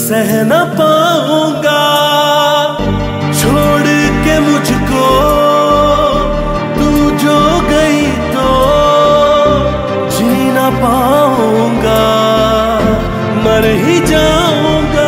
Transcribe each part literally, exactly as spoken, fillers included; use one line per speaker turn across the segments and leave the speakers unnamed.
सह न पाऊंगा छोड़ के मुझको तू जो गई तो जी न पाऊंगा, मर ही जाऊंगा।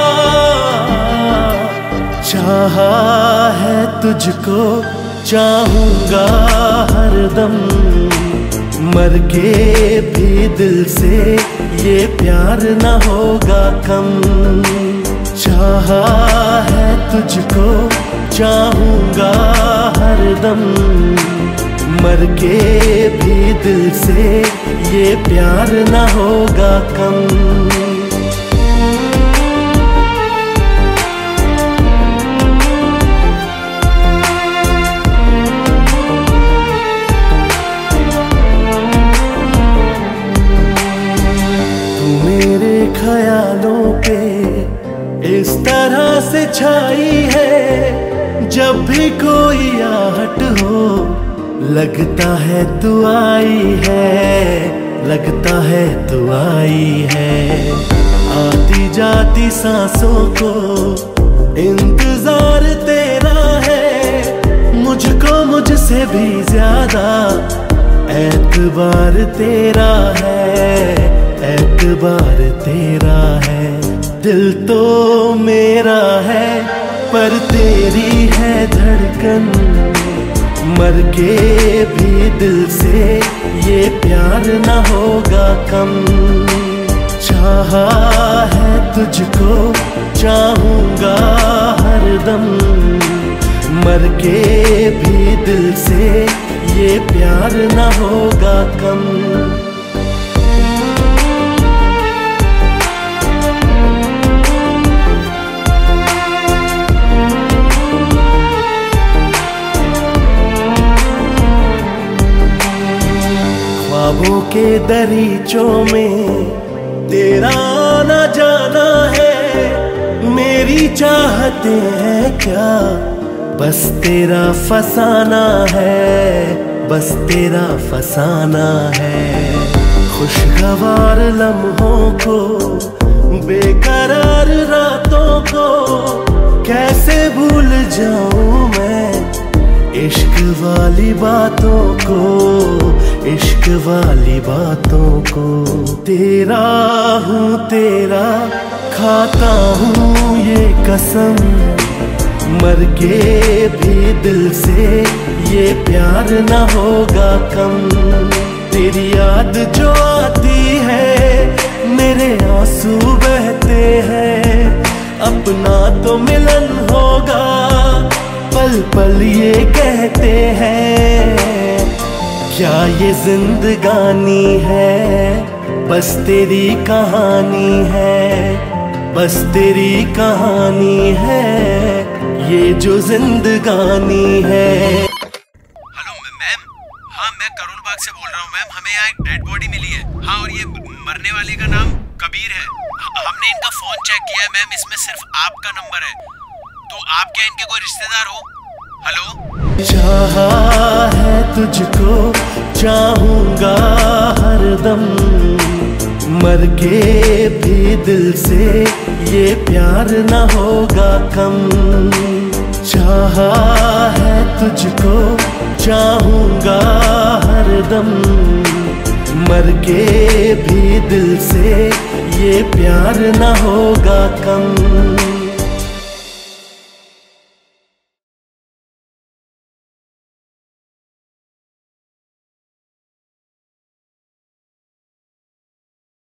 चाहा है तुझको चाहूंगा हरदम, मर के भी दिल से ये प्यार न होगा कम। चाहा है तुझको चाहूंगा हरदम, मर के भी दिल से ये प्यार न होगा कम। ख्यालों पे इस तरह से छाई है, जब भी कोई आहट हो लगता है तू आई है, लगता है तू आई है। आती जाती सांसों को इंतजार तेरा है, मुझको मुझसे भी ज्यादा एतबार तेरा है, एतबार तेरा है। दिल तो मेरा है पर तेरी है धड़कन, मर के भी दिल से ये प्यार न होगा कम। चाहा है तुझको चाहूंगा हरदम, मर के भी दिल से ये प्यार न होगा कम। ख्वाबों के दरीचों में तेरा आना जाना है, मेरी चाहते हैं क्या बस तेरा फसाना है, बस तेरा फसाना है। खुशगवार लम्हों को बेकरार रातों को कैसे भूल जाऊं मैं, इश्क वाली बातों को, इश्क वाली बातों को। तेरा हूँ तेरा खाता हूँ ये कसम, मर के भी दिल से ये प्यार न होगा कम। तेरी याद जो आती है मेरे आंसू बहते हैं, अपना तो मिलन होगा पल पल ये कहते हैं। क्या ये जिंदगानी है बस तेरी कहानी है, बस तेरी कहानी है ये जो जिंदगानी है।
हेलो मैम, हाँ मैं करोल बाग से बोल रहा हूँ मैम। हमें यहाँ एक डेड बॉडी मिली है। हाँ, और ये मरने वाले का नाम कबीर है। हमने इनका फोन चेक किया है मैम, इसमें सिर्फ आपका नंबर है, तो आप क्या इनके कोई रिश्तेदार हो? हेलो।
चाहा है तुझको चाहूंगा हरदम, मर के भी दिल से ये प्यार न होगा कम। चाहा है तुझको चाहूंगा हरदम, मर के भी दिल से ये प्यार न होगा कम।